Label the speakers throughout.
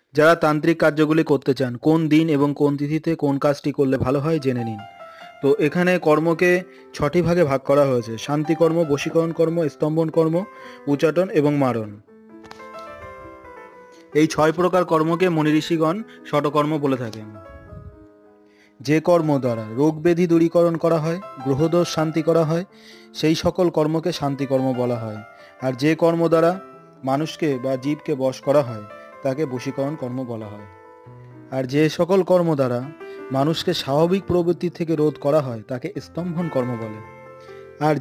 Speaker 1: যারা তান্ত্রিক কার্যগুলি করতে চান, কোন দিন এবং কোন তিথিতে কোন কাজটি করলে ভালো হয় জেনে নিন। তো এখানে কর্মকে 6টি ভাগে ভাগ করা হয়েছে: শান্তিকর্ম, বশীকরণ কর্ম, স্তম্ভন কর্ম, উচাটন এবং মারণ। এই 6 প্রকার কর্মকে মুনি ঋষিগণ ষটকর্ম বলে থাকেন। যে কর্ম দ্বারা রোগ ব্যাধি দূরীকরণ করা হয়, গ্রহদোষ শান্তি করা হয়, সেই সকল কর্মকে শান্তিকর্ম বলা হয়। আর যে কর্ম দ্বারা মানুষকে বা জীবকে বশ করা হয় তাকে বশীকরণ কর্ম বলা হয়। আর যে সকল কর্ম দ্বারা মানুষকে স্বাভাবিক প্রবৃত্তি থেকে রোধ করা হয় তাকে স্তম্ভন কর্ম বলে। আর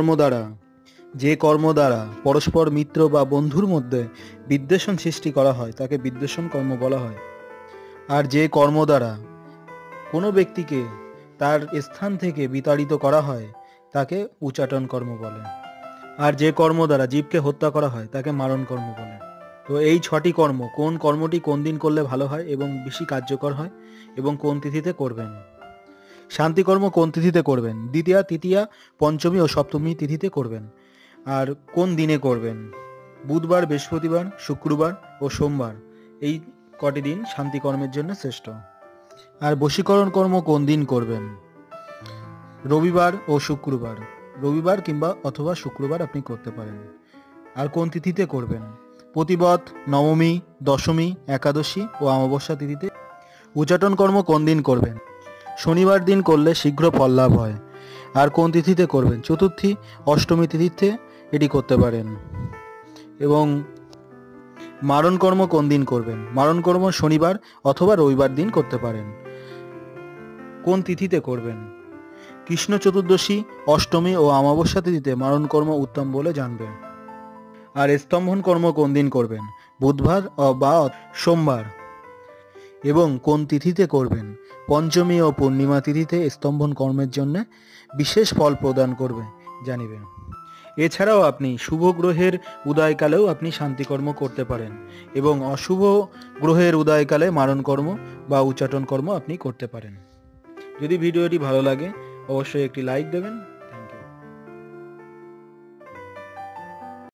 Speaker 1: যে কর্ম দ্বারা পরস্পর মিত্র বা বন্ধুর মধ্যে বিদ্বেষণ সৃষ্টি করা হয় তাকে বিদ্বেষণ কর্ম বলা হয়। আর যে কর্ম দ্বারা কোনো ব্যক্তিকে তার স্থান থেকে বিতাড়িত করা হয় তাকে উচাটন কর্ম বলে। আর যে কর্ম দ্বারা জীবকে হত্যা করা হয় তাকে মারণ কর্ম বলে। তো এই 6টি কর্ম, কোন কর্মটি কোন দিন করলে ভালো হয় এবং বেশি কার্যকর হয় এবং কোন তিথিতে করবেন। শান্তিকর্ম কোন তিথিতে করবেন? দ্বিতীয়া, তৃতীয়া, পঞ্চমী ও সপ্তমী তিথিতে করবেন। আর কোন দিনে করবেন? বুধবার, বৃহস্পতিবার, শুক্রবার ও সোমবার, এই কটি দিন শান্তিকর্মের জন্য শ্রেষ্ঠ। আর বশীকরণ কর্ম কোন দিন করবেন? রবিবার ও শুক্রবার, রবিবার কিংবা অথবা শুক্রবার আপনি করতে পারেন। আর কোন তিথিতে করবেন? প্রতিপদ, নবমী, দশমী, একাদশী ও অমাবস্যা তিথিতে। উচাটন কর্ম কোন দিন করবেন? শনিবার দিন করলে শীঘ্র ফল লাভ হয়। আর কোন তিথিতে করবেন? চতুর্থী, অষ্টমী তিথিতে এটি করতে পারেন। এবং মারণ কর্ম কোন দিন করবেন? মারণ কর্ম শনিবার অথবা রবিবার দিন করতে পারেন। কোন তিথিতে করবেন? কৃষ্ণ চতুর্দশী, অষ্টমী ও অমাবস্যা তিথিতে মারণ কর্ম উত্তম বলে জানবেন। আর স্তম্ভন কর্ম কোন দিন করবেন? বুধবার বা সোমবার। এবং কোন তিথিতে করবেন? পঞ্চমী ও পূর্ণিমা তিথিতে স্তম্ভন কর্মের জন্য বিশেষ ফল প্রদান করবে জানিবেন। এছাড়াও আপনি শুভ গ্রহের উদয়কালেও আপনি শান্তিকর্ম করতে পারেন এবং অশুভ গ্রহের উদয়কালে মারণ কর্ম বা উচাটন কর্ম আপনি করতে পারেন। যদি ভিডিওটি ভালো লাগে অবশ্যই একটি লাইক দেবেন।